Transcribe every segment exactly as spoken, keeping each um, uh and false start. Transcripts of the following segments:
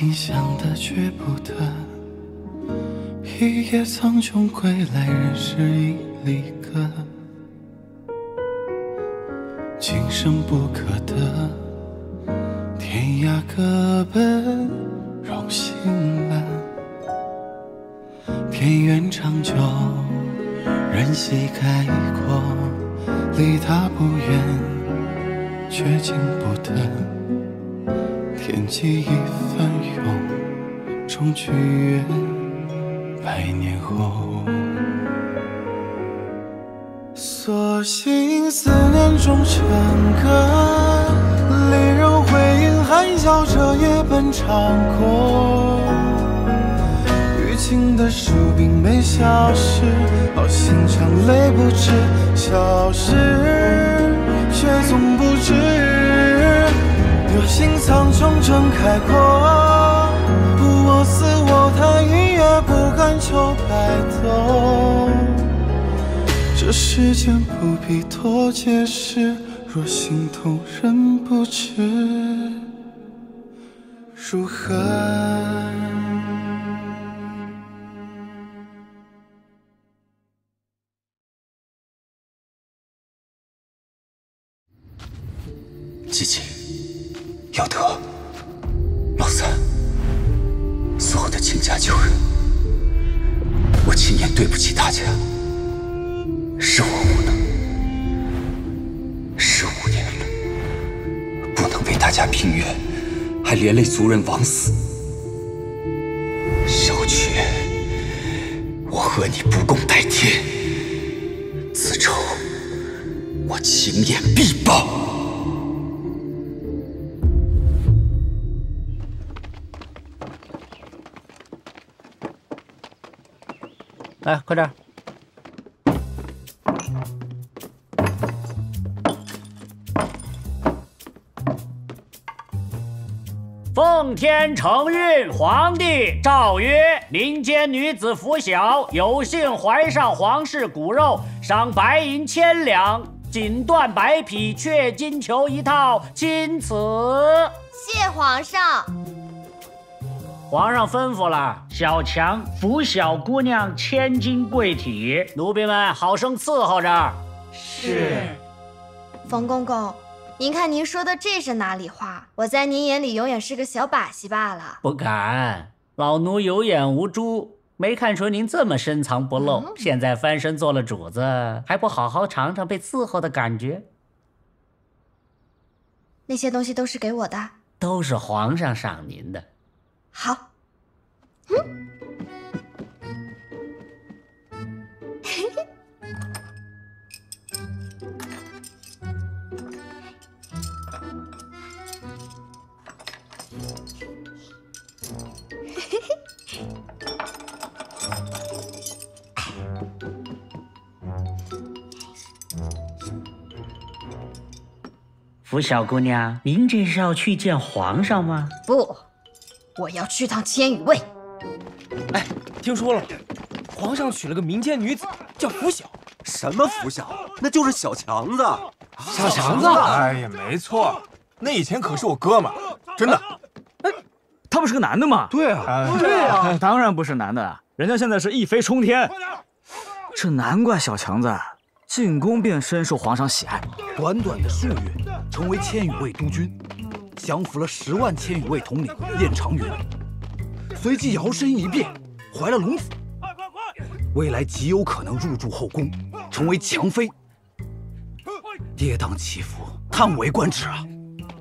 心想的却不得，一夜苍穹归来，人是一离歌，今生不可得，天涯各奔荣心蓝。天愿长久，任隙开阔，离他不远，却进不得。天际一翻涌，终剧院百年后。所幸思念终成歌，离人回应含笑，这夜奔长过。余情的树并没消失，好心肠泪不止，消失却总不知。有心苍穹正开阔，不我思我他，一夜不敢求白头。这世间不必多解释，若心痛人不知如何。 季季，耀德，老三，所有的亲家旧人，我亲眼对不起大家，是我无能。十五年了，不能为大家平冤，还连累族人枉死。小雀，我和你不共戴天，此仇我情眼必报。 来，快点！奉天承运，皇帝诏曰：民间女子拂晓有幸怀上皇室骨肉，赏白银千两，锦缎白匹，雀金球一套，钦此。 谢皇上。 皇上吩咐了，小强拂晓姑娘千金贵体，奴婢们好生伺候着。 是。冯公公，您看您说的这是哪里话？我在您眼里永远是个小把戏罢了。 不敢，老奴有眼无珠，没看出您这么深藏不露。嗯、现在翻身做了主子，还不好好尝尝被伺候的感觉？ 那些东西都是给我的， 都是皇上赏您的。 好。嗯。 拂晓姑娘，您这是要去见皇上吗？ 不，我要去趟千羽卫。 哎，听说了，皇上娶了个民间女子，叫拂晓。 什么拂晓？那就是小强子。 小强子？ 哎呀，没错，那以前可是我哥们儿，真的。 哎，他不是个男的吗？ 对啊， 对啊，当然不是男的，人家现在是一飞冲天。这难怪小强子进宫便深受皇上喜爱， 短短的数月，成为千羽卫督军，降服了十万千羽卫统领燕长云，随即摇身一变，怀了龙子，未来极有可能入住后宫，成为强妃，跌宕起伏，叹为观止啊！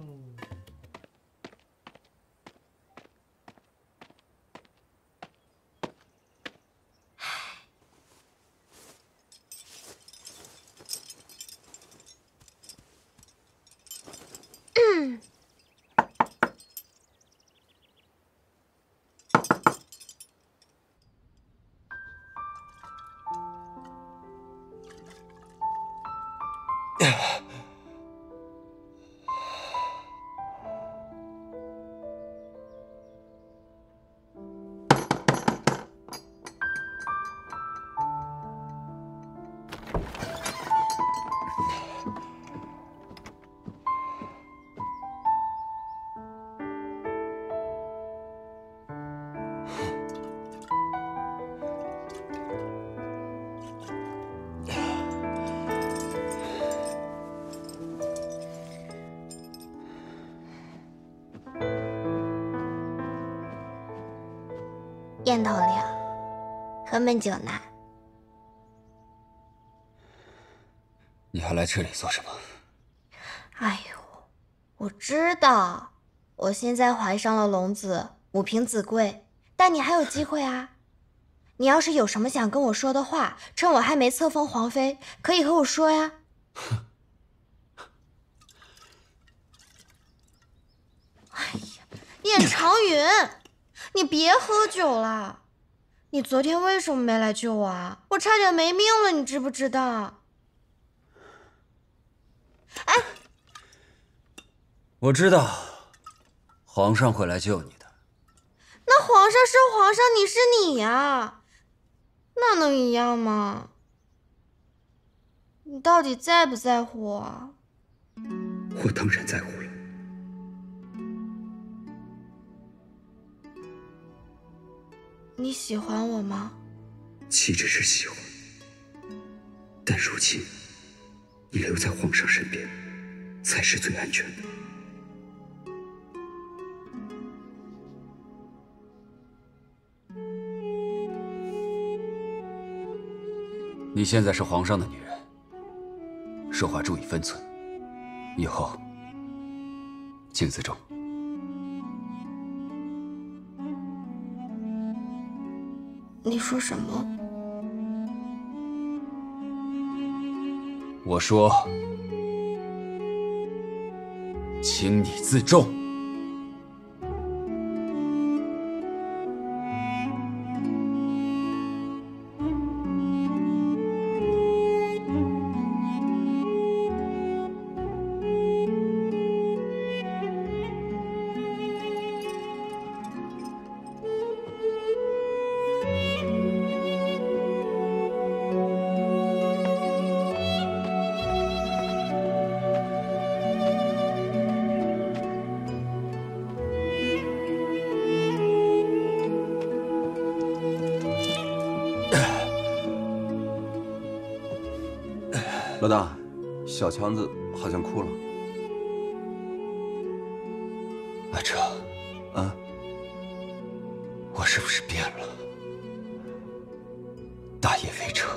嗯。 点头了，喝闷酒呢。 你还来这里做什么？ 哎呦，我知道，我现在怀上了龙子，母凭子贵，但你还有机会啊！你要是有什么想跟我说的话，趁我还没册封皇妃，可以和我说呀。哎呀，燕长云，你别喝酒了。你昨天为什么没来救我啊？我差点没命了，你知不知道？哎， 我知道，皇上会来救你的。 那皇上是皇上，你是你呀，那能一样吗？你到底在不在乎我？ 我当然在乎了。 你喜欢我吗？ 岂止是喜欢，但如今你留在皇上身边，才是最安全的。你现在是皇上的女人，说话注意分寸，以后请自重。 你说什么？ 我说，请你自重。 老大，小强子好像哭了。 阿哲， 啊， 我是不是变了？大业未成，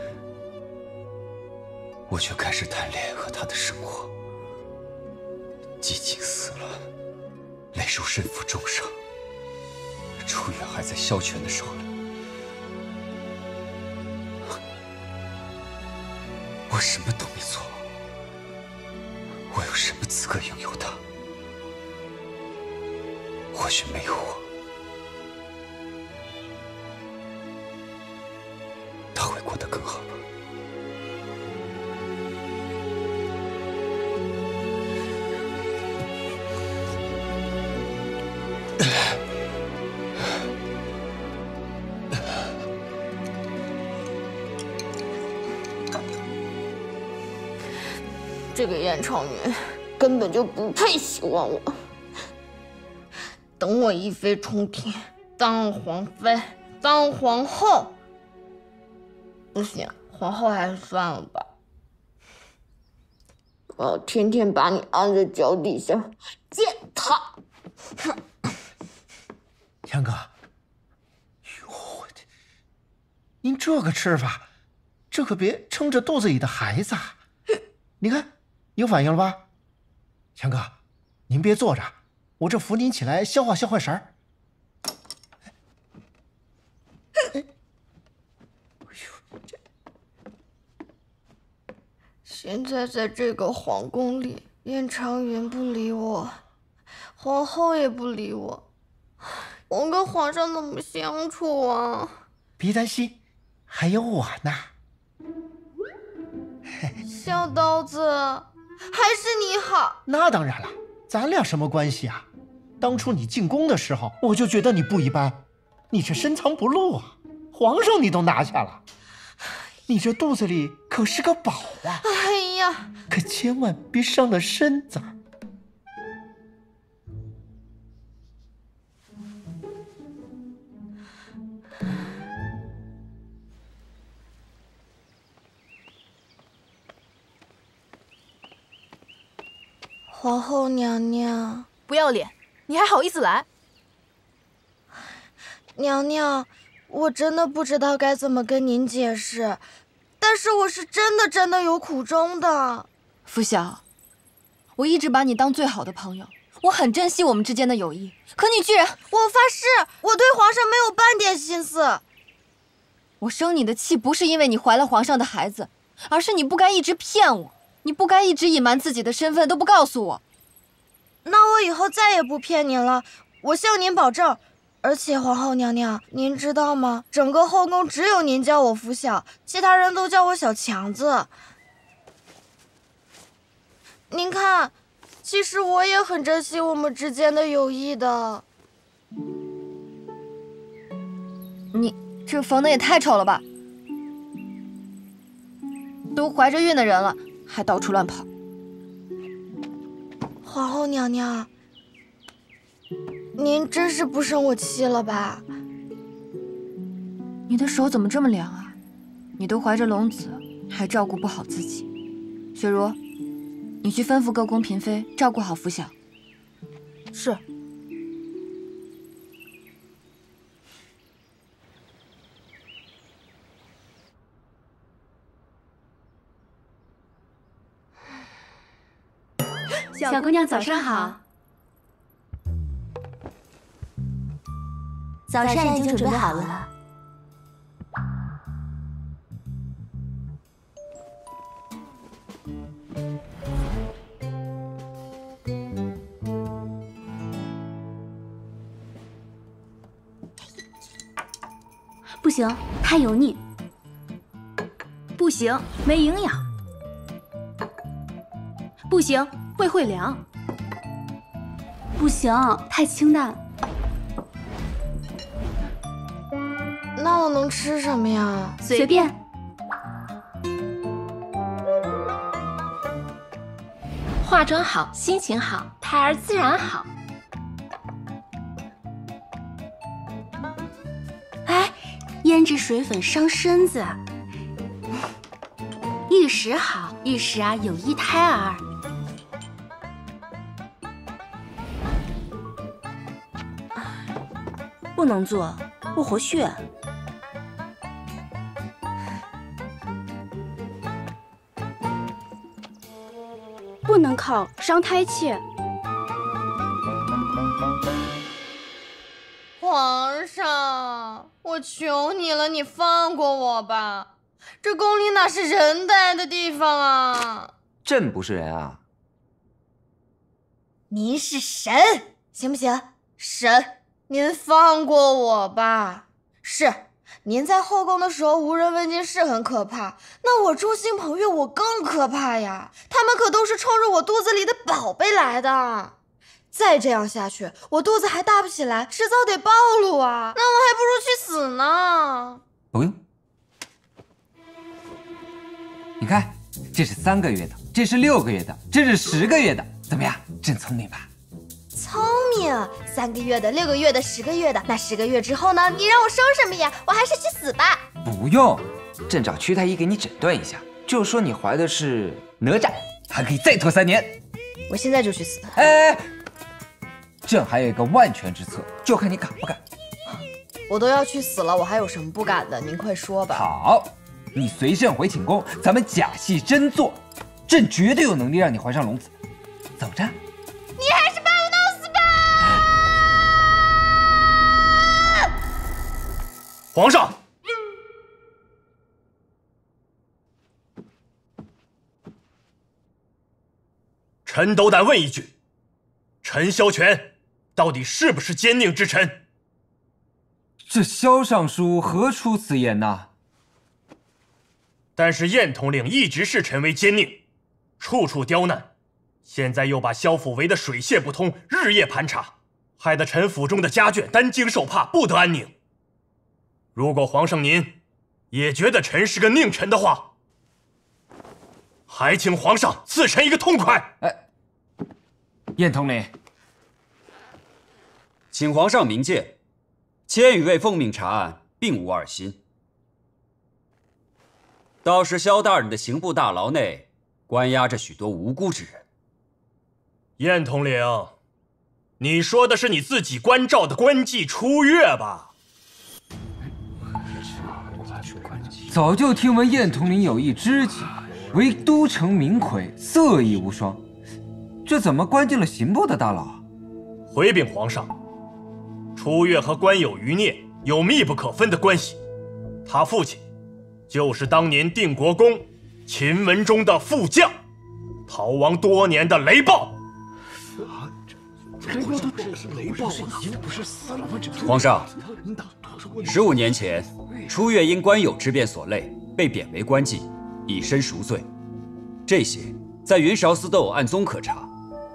我却开始谈恋爱和他的生活。激情死了，泪如身负重伤，楚远还在萧全的手里。我什么都没做，我有什么资格拥有他？或许没有我，他会过得更好吧。 这个燕长云根本就不配喜欢我。等我一飞冲天，当皇妃，当皇后。不行，皇后还是算了吧。我要天天把你按在脚底下践踏。 强哥，哟我的，您这个吃法，这可别撑着肚子里的孩子啊！你看。有反应了吧，强哥，您别坐着，我这扶您起来消化消化食儿。 现在在这个皇宫里，燕长云不理我，皇后也不理我，我跟皇上怎么相处啊？ 别担心，还有我呢。 小刀子。还是你好。 那当然了，咱俩什么关系啊？当初你进宫的时候，我就觉得你不一般，你这深藏不露啊，皇上你都拿下了，你这肚子里可是个宝啊！ 哎呀， 可千万别伤了身子。 皇后娘娘， 不要脸，你还好意思来？ 娘娘，我真的不知道该怎么跟您解释，但是我是真的真的有苦衷的。 傅晓，我一直把你当最好的朋友，我很珍惜我们之间的友谊，可你居然…… 我发誓，我对皇上没有半点心思。 我生你的气不是因为你怀了皇上的孩子，而是你不该一直骗我，你不该一直隐瞒自己的身份都不告诉我。 那我以后再也不骗您了，我向您保证。而且皇后娘娘，您知道吗？整个后宫只有您叫我拂晓，其他人都叫我小强子。您看，其实我也很珍惜我们之间的友谊的。 你这缝的也太丑了吧！都怀着孕的人了，还到处乱跑。 皇后娘娘，您真是不生我气了吧？ 你的手怎么这么凉啊？你都怀着龙子，还照顾不好自己。雪茹，你去吩咐各宫嫔妃照顾好拂晓。 是。 小姑娘早上好。 早膳已经准备好了。 不行，太油腻。不行，没营养。不行，胃会凉。不行，太清淡。 那我能吃什么呀？ 随便。 化妆好，心情好，胎儿自然好。 哎，胭脂水粉伤身子。玉石好，玉石啊有益胎儿。 不能做，不活血。 不能靠，伤胎气。 皇上，我求你了，你放过我吧！这宫里哪是人待的地方啊？ 朕不是人啊！ 您是神，行不行？神，您放过我吧！是，您在后宫的时候无人问津是很可怕，那我众星捧月我更可怕呀！他们可都是冲着我肚子里的宝贝来的。再这样下去，我肚子还大不起来，迟早得暴露啊！那我还不如去死呢。 不用，你看，这是三个月的，这是六个月的，这是十个月的，怎么样？朕聪明吧？ 聪明，三个月的、六个月的、十个月的，那十个月之后呢？你让我生什么呀？我还是去死吧。 不用，朕找屈太医给你诊断一下，就说你怀的是哪吒，还可以再拖三年。 我现在就去死。 哎，朕还有一个万全之策，就看你敢不敢。 我都要去死了，我还有什么不敢的？您快说吧。 好，你随朕回寝宫，咱们假戏真做，朕绝对有能力让你怀上龙子。走着。 你还是把我弄死吧！ 皇上，臣斗胆问一句，陈萧权到底是不是奸佞之臣？ 这萧尚书何出此言呐？ 但是燕统领一直视臣为奸佞，处处刁难，现在又把萧府围得水泄不通，日夜盘查，害得臣府中的家眷担惊受怕，不得安宁。如果皇上您也觉得臣是个佞臣的话，还请皇上赐臣一个痛快。 哎，燕统领， 请皇上明鉴，千羽卫奉命查案，并无二心。倒是萧大人的刑部大牢内关押着许多无辜之人。 燕统领，你说的是你自己关照的官妓出月吧？ 早就听闻燕统领有一知己，为都城名魁，色艺无双，这怎么关进了刑部的大牢？ 回禀皇上，初月和官有余孽有密不可分的关系，他父亲就是当年定国公秦文忠的副将，逃亡多年的雷暴。 雷暴都雷暴已经不是死了吗？ 皇上，十五年前，初月因官有之变所累，被贬为官妓，以身赎罪。这些在云韶司都有案宗可查。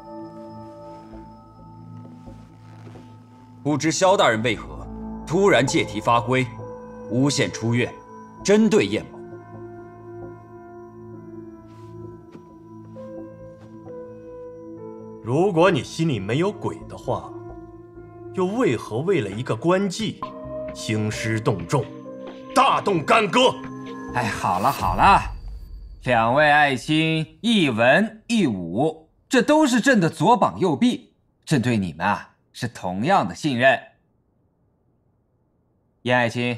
不知萧大人为何突然借题发挥，诬陷初月，针对燕某？ 如果你心里没有鬼的话，又为何为了一个官妓，兴师动众，大动干戈？ 哎，好了好了，两位爱卿一文一武，这都是朕的左膀右臂，朕对你们啊是同样的信任。燕爱卿，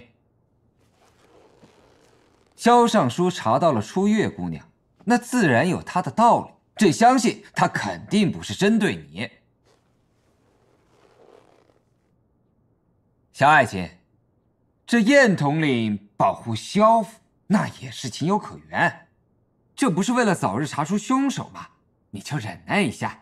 萧尚书查到了初月姑娘，那自然有他的道理。朕相信他肯定不是针对你。萧爱卿，这燕统领保护萧府，那也是情有可原。这不是为了早日查出凶手吗？你就忍耐一下。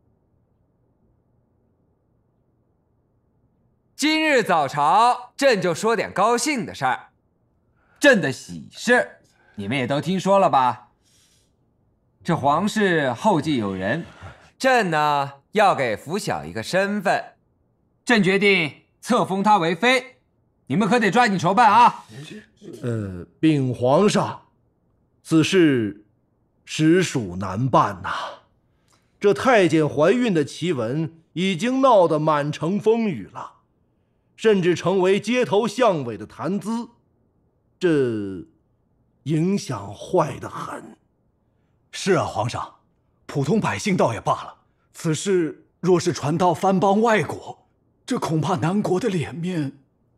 今日早朝，朕就说点高兴的事儿。朕的喜事，你们也都听说了吧？这皇室后继有人，朕呢要给福小一个身份，朕决定册封他为妃，你们可得抓紧筹办啊！ 呃，禀皇上，此事实属难办呐、啊。这太监怀孕的奇闻已经闹得满城风雨了，甚至成为街头巷尾的谈资，这影响坏得很。 是啊，皇上，普通百姓倒也罢了，此事若是传到藩邦外国，这恐怕南国的脸面。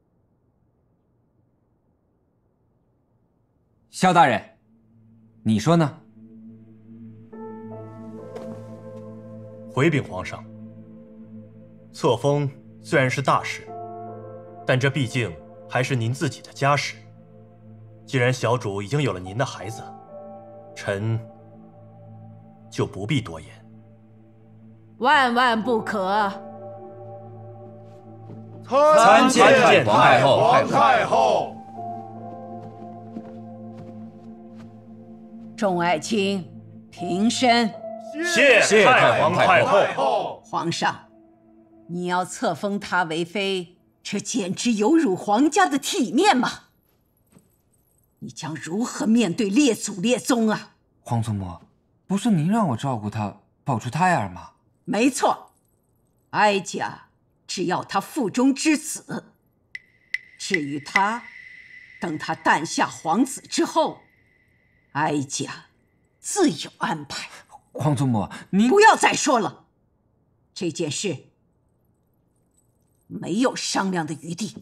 萧大人，你说呢？ 回禀皇上，册封虽然是大事，但这毕竟还是您自己的家事。既然小主已经有了您的孩子，臣就不必多言。 万万不可！ 参见皇太后。 皇太后， 众爱卿，平身。 谢谢太皇太后。 皇上，你要册封她为妃，这简直有辱皇家的体面嘛！你将如何面对列祖列宗啊？ 皇祖母，不是您让我照顾她，保住胎儿吗？ 没错，哀家只要她腹中之子。至于她，等她诞下皇子之后，哀家自有安排。 皇祖母，您不要再说了，这件事没有商量的余地。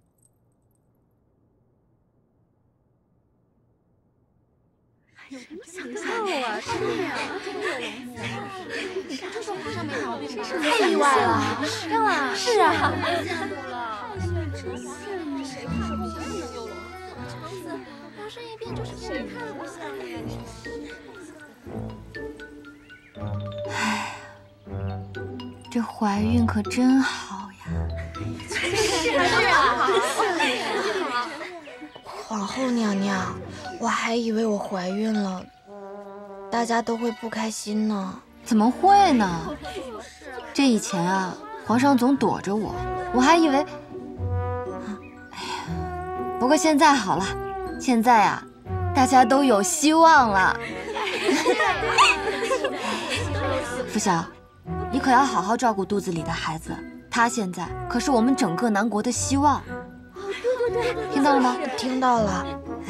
有什么想看啊？真的呀，你看这种好像没毛病吧？太意外了，是啊，是啊。谁看不像有了？摇身一变就是谁看不像呀？ 唉，这怀孕可真好呀！ 是啊， 皇后娘娘，我还以为我怀孕了，大家都会不开心呢。 怎么会呢？这以前啊，皇上总躲着我，我还以为……哎呀，不过现在好了，现在啊，大家都有希望了。福晓，你可要好好照顾肚子里的孩子，他现在可是我们整个南国的希望。听到了吗？ 听到了。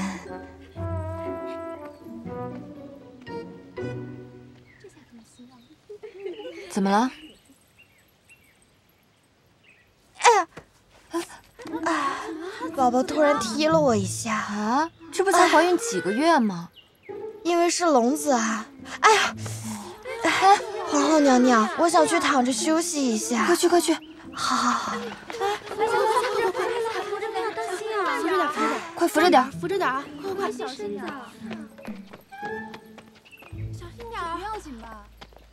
怎么了？ 哎呀，啊！宝宝突然踢了我一下啊！ 这不才怀孕几个月吗？ 因为是龙子啊！哎呀，哎，皇后娘娘，我想去躺着休息一下。 快去快去！ 好好好。 快快快快快，扶着点，当心啊！扶着点，扶着点， 快扶着点， 扶着点啊！快快小心点，小心点，不要紧吧？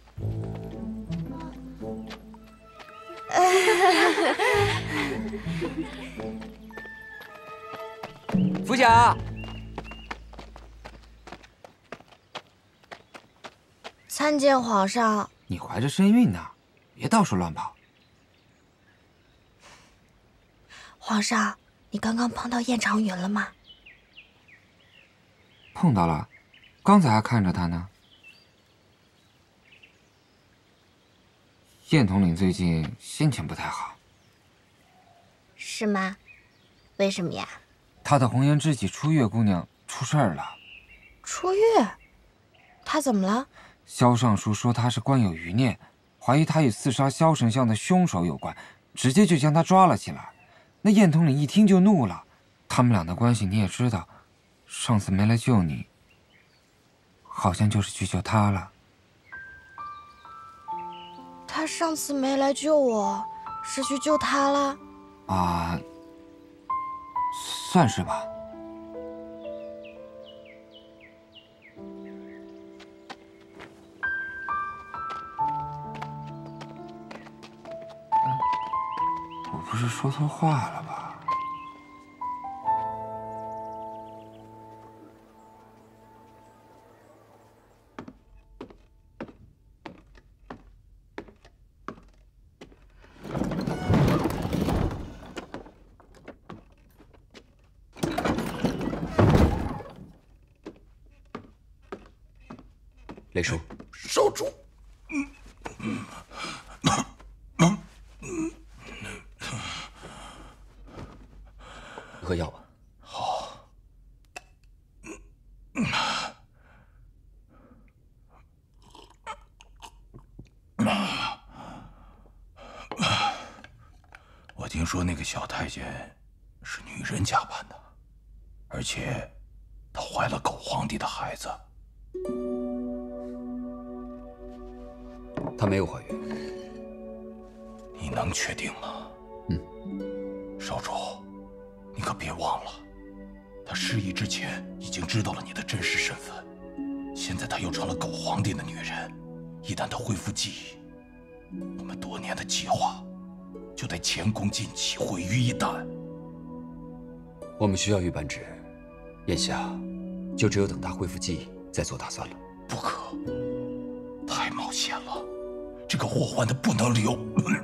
福小， 参见皇上。 你怀着身孕呢，别到处乱跑。 皇上，你刚刚碰到燕长云了吗？ 碰到了，刚才还看着他呢。燕统领最近心情不太好。 是吗？为什么呀？ 他的红颜知己初月姑娘出事儿了。 初月，她怎么了？ 萧尚书说他是官有余念，怀疑他与刺杀萧丞相的凶手有关，直接就将他抓了起来。那燕统领一听就怒了，他们俩的关系你也知道，上次没来救你，好像就是去救他了。 他上次没来救我，是去救他了？ 啊。 算是吧。我不是说错话了吧？ 雷叔， 少主，嗯嗯嗯， 喝药吧。 好。我听说那个小太监是女人假扮的，而且她怀了狗皇帝的孩子。 她没有怀孕， 你能确定吗？ 嗯。 少主，你可别忘了，她失忆之前已经知道了你的真实身份，现在她又成了狗皇帝的女人，一旦她恢复记忆，我们多年的计划就得前功尽弃，毁于一旦。 我们需要玉扳指，眼下就只有等她恢复记忆再做打算了。 不可，太冒险了。 这个祸患的不能留。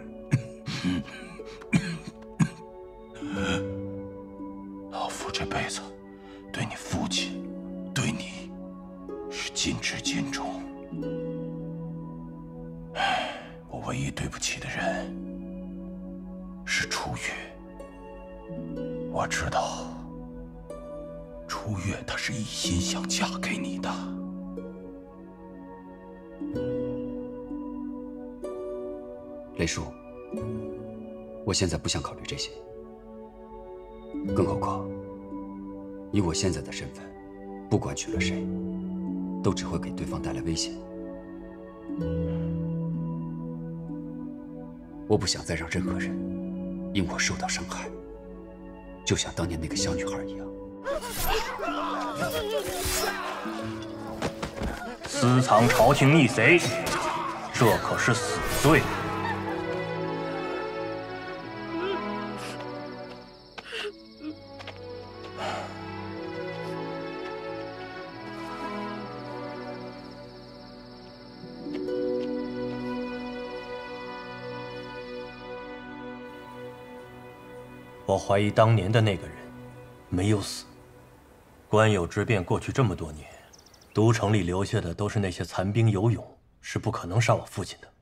老夫这辈子对你父亲，对你是尽职尽忠。我唯一对不起的人是初月。我知道，初月她是一心想嫁给你的。 雷叔，我现在不想考虑这些，更何况，以我现在的身份，不管娶了谁，都只会给对方带来危险。我不想再让任何人因我受到伤害，就像当年那个小女孩一样。 私藏朝廷逆贼，这可是死罪。 我怀疑当年的那个人没有死。官有之变过去这么多年，都城里留下的都是那些残兵游勇，是不可能杀我父亲的。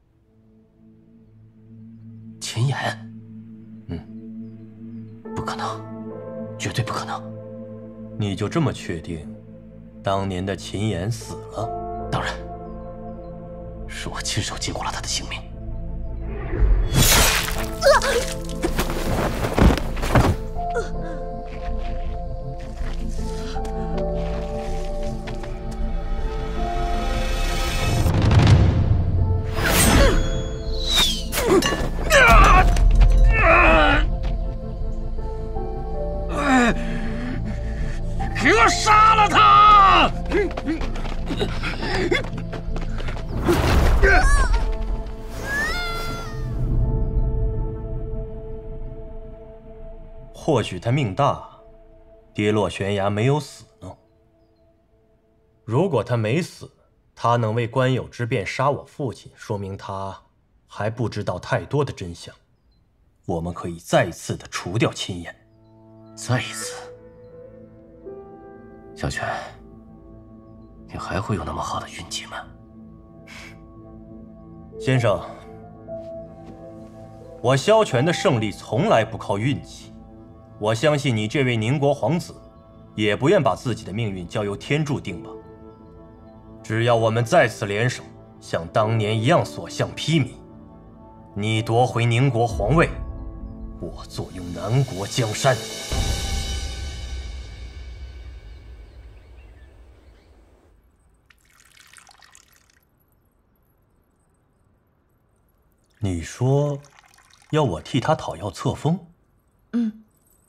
秦岩，嗯，不可能，绝对不可能。 你就这么确定，当年的秦岩死了？ 当然，是我亲手结果了他的性命。 啊或许他命大，跌落悬崖没有死呢。如果他没死，他能为官有之便杀我父亲，说明他还不知道太多的真相。我们可以再次的除掉亲眼。 再一次，小泉，你还会有那么好的运气吗？ 先生，我萧权的胜利从来不靠运气。我相信你这位宁国皇子，也不愿把自己的命运交由天注定吧。只要我们再次联手，像当年一样所向披靡，你夺回宁国皇位，我坐拥南国江山。你说，要我替他讨要册封？ 嗯。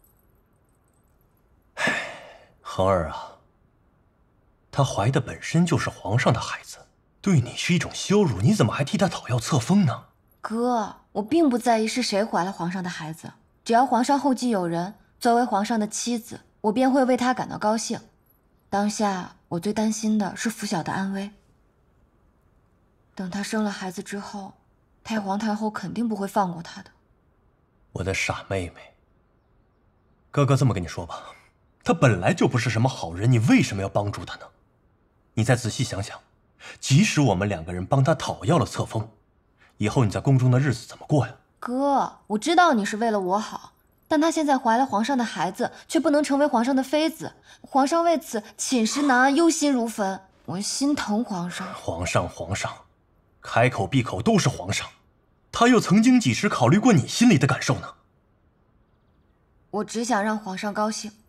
唉，恒儿啊，她怀的本身就是皇上的孩子，对你是一种羞辱，你怎么还替她讨要册封呢？ 哥，我并不在意是谁怀了皇上的孩子，只要皇上后继有人，作为皇上的妻子，我便会为他感到高兴。当下我最担心的是拂晓的安危。等他生了孩子之后，太皇太后肯定不会放过他的。 我的傻妹妹，哥哥这么跟你说吧，他本来就不是什么好人，你为什么要帮助他呢？你再仔细想想，即使我们两个人帮他讨要了册封，以后你在宫中的日子怎么过呀？ 哥，我知道你是为了我好，但她现在怀了皇上的孩子，却不能成为皇上的妃子，皇上为此寝食难安，忧心如焚，我心疼皇上。 皇上，皇上，开口闭口都是皇上，他又曾经几时考虑过你心里的感受呢？ 我只想让皇上高兴。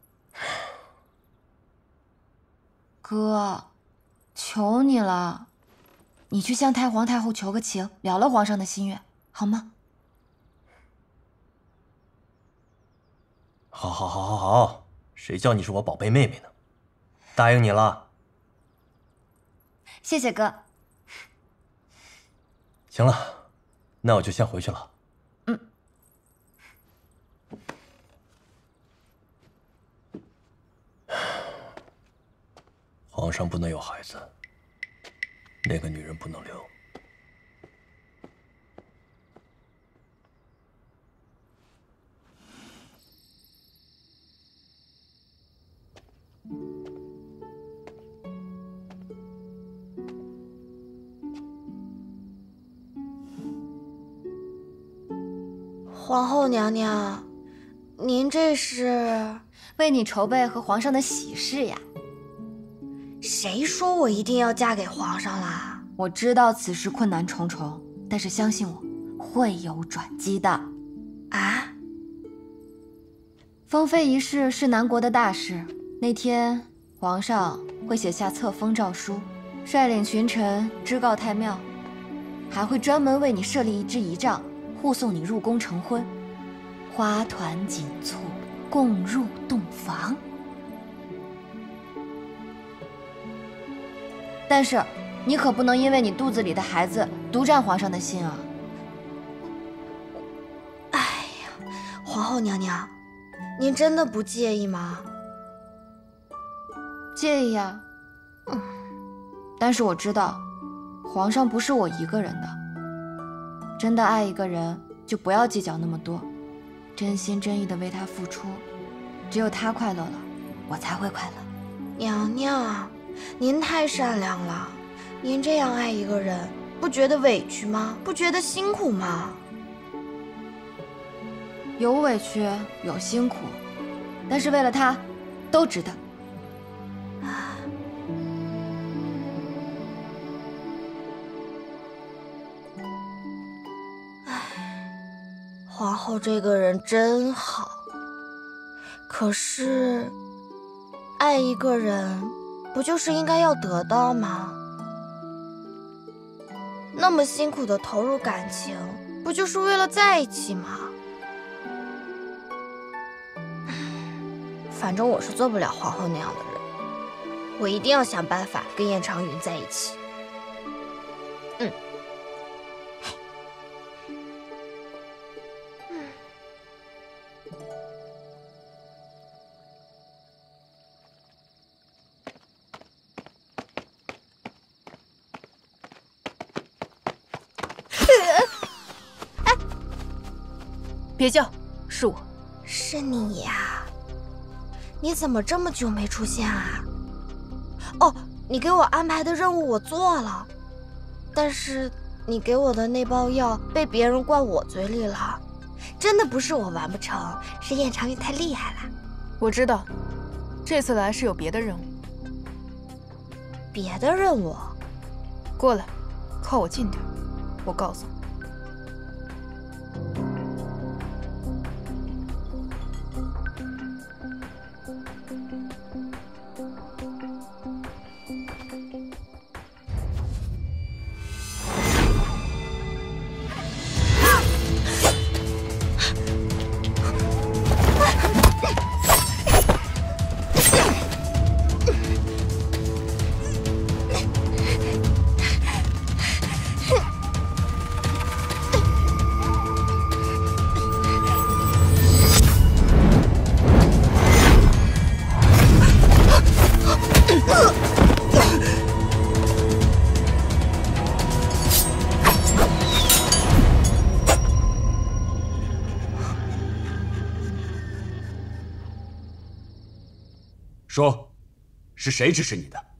哥，求你了，你去向太皇太后求个情，了了皇上的心愿，好吗？ 好，好，好，好，好，谁叫你是我宝贝妹妹呢？答应你了。 谢谢哥。 行了，那我就先回去了。 嗯。 皇上不能有孩子，那个女人不能留。 皇后娘娘，您这是为你筹备和皇上的喜事呀？ 谁说我一定要嫁给皇上啦？ 我知道此事困难重重，但是相信我，会有转机的。 啊？ 封妃一事是南国的大事，那天皇上会写下册封诏书，率领群臣知告太庙，还会专门为你设立一支仪仗，护送你入宫成婚，花团锦簇，共入洞房。但是，你可不能因为你肚子里的孩子独占皇上的心啊！ 哎呀，皇后娘娘，您真的不介意吗？ 介意啊。嗯，但是我知道，皇上不是我一个人的。真的爱一个人，就不要计较那么多，真心真意的为他付出，只有他快乐了，我才会快乐。 娘娘，您太善良了，您这样爱一个人，不觉得委屈吗？不觉得辛苦吗？ 有委屈，有辛苦，但是为了他，都值得。 皇后这个人真好，可是，爱一个人，不就是应该要得到吗？那么辛苦的投入感情，不就是为了在一起吗？反正我是做不了皇后那样的人，我一定要想办法跟燕长云在一起。嗯。 别叫，是我。 是你呀？你怎么这么久没出现啊？哦，你给我安排的任务我做了，但是你给我的那包药被别人灌我嘴里了。真的不是我完不成，是燕长云太厉害了。 我知道，这次来是有别的任务。 别的任务？ 过来，靠我近点，我告诉你。 说，是谁指使你的？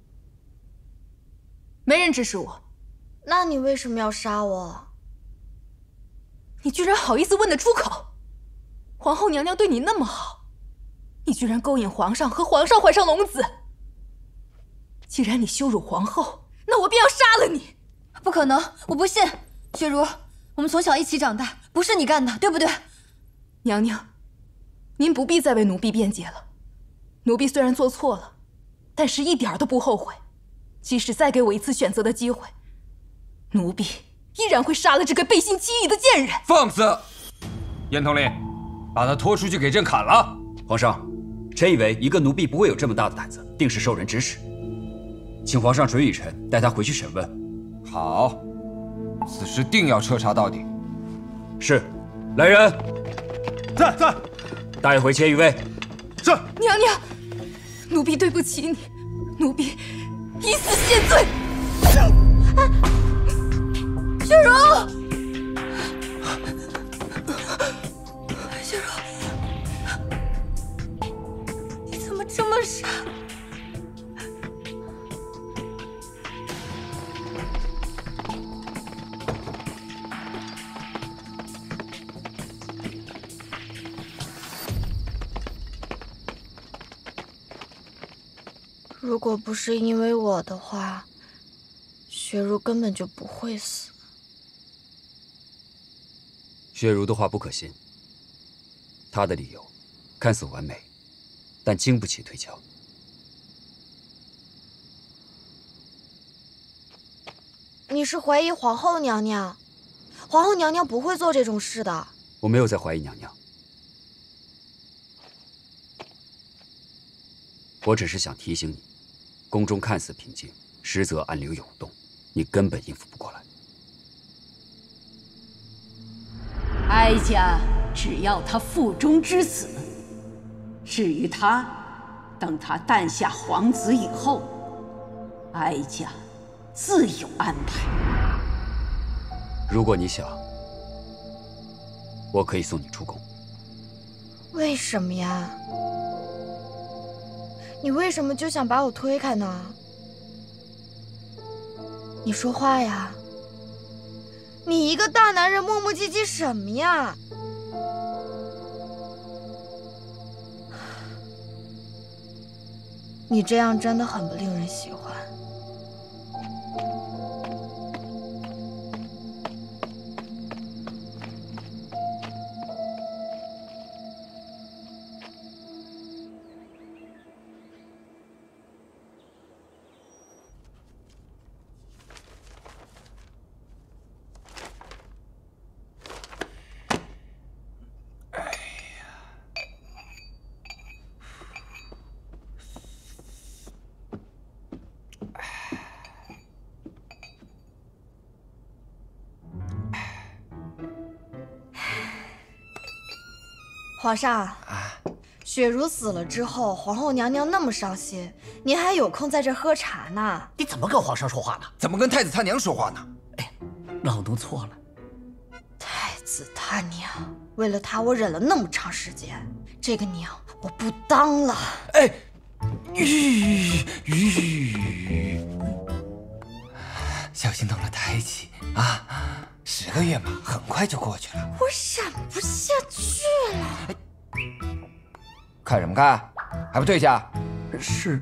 没人指使我。 那你为什么要杀我？ 你居然好意思问得出口？皇后娘娘对你那么好，你居然勾引皇上和皇上怀上龙子。既然你羞辱皇后，那我便要杀了你！ 不可能，我不信。雪茹，我们从小一起长大，不是你干的，对不对？ 娘娘，您不必再为奴婢辩解了。奴婢虽然做错了，但是一点都不后悔。即使再给我一次选择的机会，奴婢依然会杀了这个背信弃义的贱人。 放肆！严统领，把他拖出去给朕砍了。 皇上，臣以为一个奴婢不会有这么大的胆子，定是受人指使，请皇上准予臣带他回去审问。 好，此事定要彻查到底。 是，来人， 在在， 带回千余位。 是。 娘娘，奴婢对不起你，奴婢以死谢罪。雪茹，雪茹，你怎么这么傻？ 如果不是因为我的话，雪茹根本就不会死。 雪茹的话不可信，她的理由看似完美，但经不起推敲。 你是怀疑皇后娘娘？皇后娘娘不会做这种事的。 我没有在怀疑娘娘，我只是想提醒你，宫中看似平静，实则暗流涌动，你根本应付不过来。 哀家只要他腹中之子，至于他，等他诞下皇子以后，哀家自有安排。 如果你想，我可以送你出宫。 为什么呀？你为什么就想把我推开呢？你说话呀！你一个大男人磨磨唧唧什么呀？你这样真的很不令人喜欢。皇上，雪茹死了之后，皇后娘娘那么伤心，您还有空在这喝茶呢？ 你怎么跟皇上说话呢？ 怎么跟太子他娘说话呢？ 哎，老奴错了。 太子他娘， 为了他，我忍了那么长时间，这个娘我不当了。 哎，吁吁，小心动了胎气啊！十个月嘛，很快就过去了。 我忍不下去了。 看什么看？还不退下？ 是。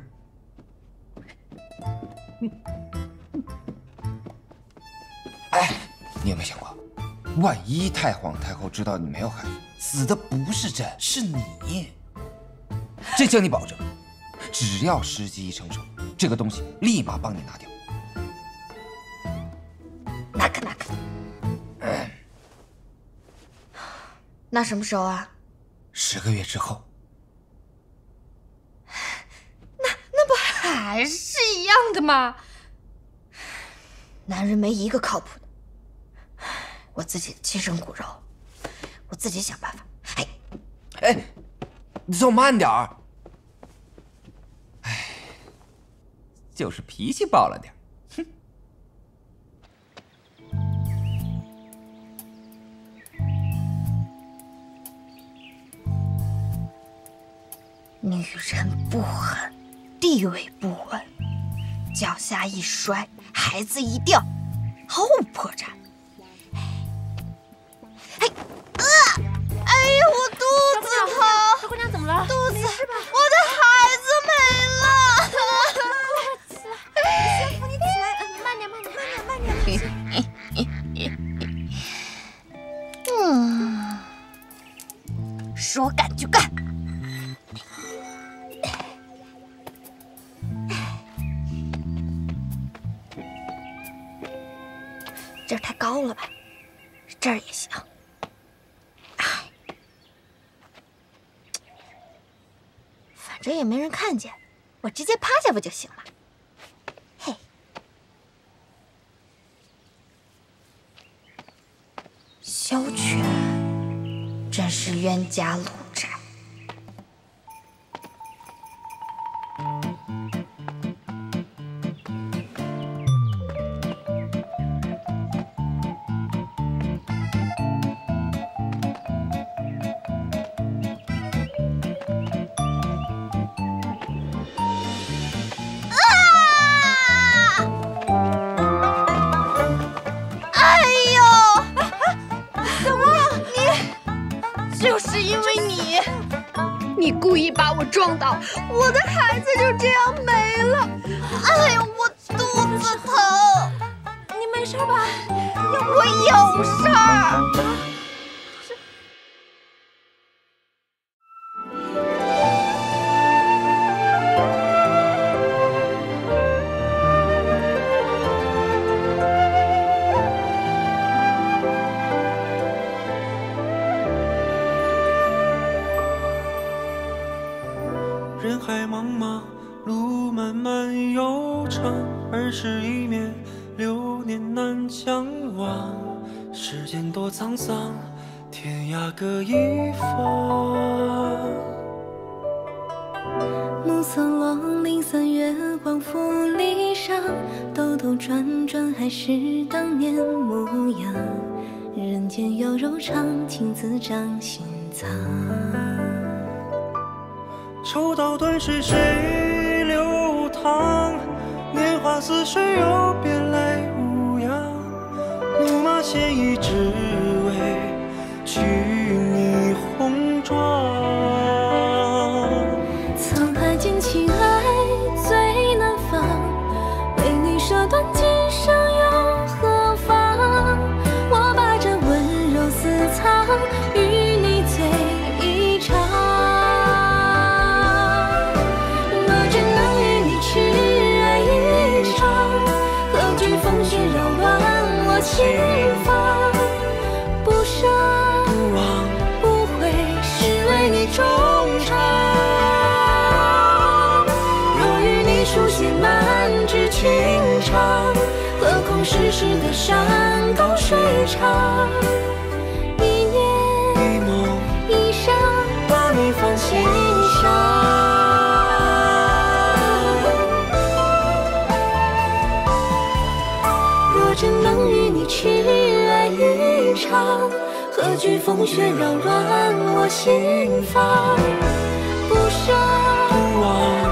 哎，你有没有想过，万一太皇太后知道你没有孩子，死的不是朕，是你。朕向你保证，只要时机一成熟，这个东西立马帮你拿掉。 那个那个。嗯、那什么时候啊？ 十个月之后。 那那不还是一样的吗？男人没一个靠谱的。我自己的亲生骨肉，我自己想办法。哎， 哎，你走慢点儿。哎，就是脾气暴了点。哼。 女人不狠，地位不稳，脚下一摔，孩子一掉，毫无破绽。哎，呃，哎呀，我肚子疼！ 小姑娘怎么了？ 肚子，我的孩子没了！ 起来，先扶你起来，慢点，慢点，慢点，慢点。 嗯，说干就干。这儿太高了吧？这儿也行。反正也没人看见，我直接趴下不就行了？嘿，萧权真是冤家路窄。就是因为你，你故意把我撞倒，我的孩子就这样没了。哎呀，我肚子疼。 你没事吧？ 我有事儿。 人海茫茫，路漫漫又长，儿时一面，流年难将忘。世间多沧桑，天涯各一方。 暮色落林，三月光拂离殇，兜兜转转还是当年模样。人间有柔肠，情字掌心藏。 抽刀断水，水流淌。年华似水，又变来无恙。怒马鲜衣，只为娶你红妆。 沧海尽，情爱最难放。为你舍断今生又何妨？我把这温柔私藏，与你醉一场。心房不舍不忘不悔，是为你衷肠。若与你书写满纸情长，何况世事的山高水长。一念一梦一生，把你放心上。若真能与你痴爱一场， 何惧风雪扰乱我心房？不舍不忘。